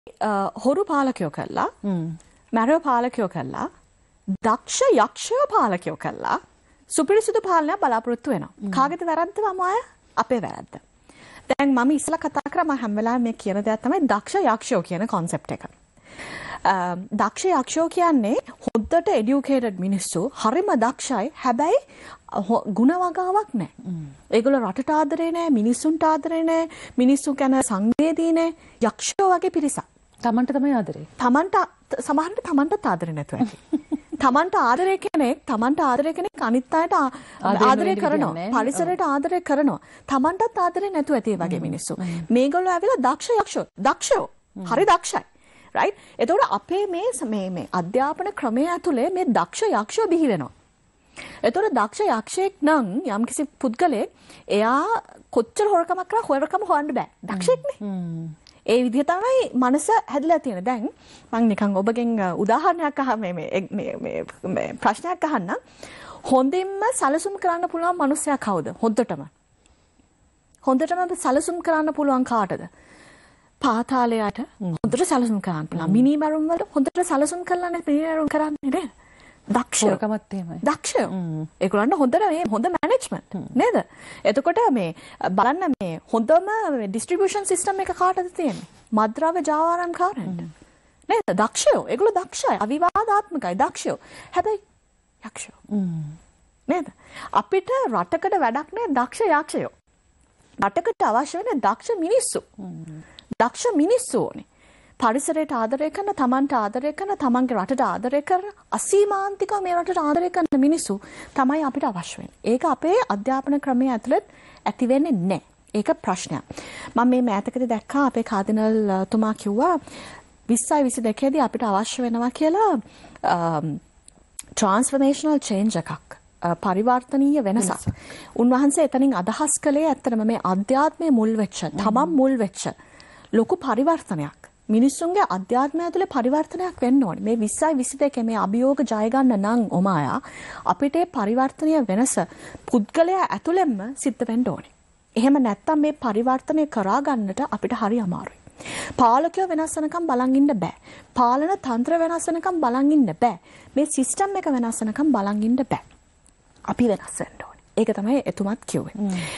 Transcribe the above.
හොරු පාලකයෝ කළා, මැරව පාලකයෝ කළා, දක්ෂ යක්ෂයෝ පාලකයෝ කළා, සුපිරිසිදු පාලනයක් බලාපොරොත්තු වෙනවා. කාගේද වැරද්ද මම අපේ වැරද්ද. දැන් මම ඉස්සලා කතා කරා මම හැම වෙලාවෙම මේ කියන දේ තමයි දක්ෂ යක්ෂයෝ කියන concept එක. දක්ෂ යක්ෂයෝ කියන්නේ හොද්දට educated මිනිස්සු, හරිම දක්ෂයි. හැබැයි ಗುಣ වගාවක් නැහැ. ඒගොල්ලෝ රටට ආදරේ නැහැ, මිනිස්සුන්ට ආදරේ නැහැ, මිනිස්සු ගැන සංවේදී නැහැ. යක්ෂයෝ වගේ පිරිසක්. තමන්ට තමයි ආදරේ. තමන්ට සමහරවිට තමන්ට ආදරේ නැතුව ඇති. තමන්ට ආදරේ කෙනෙක් අනිත් අයට ආදරේ කරනවා. පරිසරයට ආදරේ කරනවා. තමන්ටත් ආදරේ නැතුව ඇති වගේ මිනිස්සු. මේගොල්ලෝ ඇවිල්ලා දක්ෂයෝ. හරි දක්ෂයි. right? එතකොට අපේ මේ අධ්‍යාපන ක්‍රමය ඇතුලේ මේ දක්ෂ යක්ෂයෝ බිහි වෙනවා. එතකොට දක්ෂ යක්ෂයෙක් නම් යම්කිසි පුද්ගලයෙක් එයා කොච්චර හොරකමක් කරා හොරකම හොයන්න බෑ. දක්ෂෙක්නේ. ඒ විදිහ තමයි මනස හැදලා තියෙන්නේ. දැන් මම නිකන් ඔබගෙන් උදාහරණයක් මේ ප්‍රශ්නයක් අහන්න. හොඳින්ම සැලසුම් කරන්න පුළුවන් මිනිස්සයා කවුද? හොඳටම සැලසුම් කරන්න පුළුවන් කාටද? පාතාලයට හොඳට සැලසුම් කරන්න පුළුවන්. මිනිමරුන් වල හොඳට සැලසුම් කරලා මිනිමරුන් කරන්නේ නේද? දක්ෂයෝ. දක්ෂයෝ. ඒගොල්ලන්ට හොඳ මැනේජ්මන්ට් නේද? එතකොට මේ බලන්න මේ හොඳම ඩිස්ට්‍රිබියුෂන් සිස්ටම් එක කාටද තියෙන්නේ? මද්ද්‍රව්‍ය ජාවාරම්කාරයන්ට. නේද? දක්ෂයෝ. ඒගොල්ලෝ දක්ෂයි. අවිවාදාත්මකයි දක්ෂයෝ. හැබැයි යක්ෂයෝ. නේද? අපිට රටකට වැඩක් නෑ දක්ෂ යක්ෂයෝ. රටකට අවශ්‍ය වෙන දක්ෂ මිනිස්සු. දක්ෂ මිනිස්සු ඕනේ. පරිසරයට ආදරය කරන, තමන්ට ආදරය කරන, තමන්ගේ රටට ආදරය කරන, අසීමාන්තිකව මේ රටට ආදරය කරන මිනිස්සු තමයි අපිට අවශ්‍ය වෙන්නේ. ඒක අපේ අධ්‍යාපන ක්‍රමයේ ඇතුළත් ඇති වෙන්නේ නැහැ. ඒක ප්‍රශ්නයක්. මම මේ මෑතකදී දැක්කා අපේ කාදිනල් තුමා කිව්වා 2022 දී අපිට අවශ්‍ය වෙනවා කියලා transformational change එකක්. පරිවර්තනීය වෙනසක්. උන්වහන්සේ එතනින් අදහස් කළේ ඇත්තටම මේ අධ්‍යාත්මයේ මුල් වෙච්ච, තමන් මුල් වෙච්ච ලොකු පරිවර්තනයක්. මිනිස්සුන්ගේ අධ්‍යාත්මය ඇතුලේ පරිවර්තනයක් වෙන්න ඕනේ. මේ 2022 මේ අභියෝග ජය ගන්න නම් ඔමායා අපිට පරිවර්තනීය වෙනස පුද්ගලයා ඇතුළෙන්ම සිද්ධ වෙන්න ඕනේ. එහෙම නැත්තම් මේ පරිවර්තනය කරා ගන්නට අපිට හරි අමාරුයි. පාලකයෝ වෙනස් වෙනකම් බලන් ඉන්න බෑ. පාලන තන්ත්‍ර වෙනස් වෙනකම් බලන් ඉන්න බෑ. මේ සිස්ටම් එක වෙනස් වෙනකම් බලන් ඉන්න බෑ. අපි වෙනස් වෙන්න ඕනේ. ඒක තමයි එතුමත් කිව්වේ.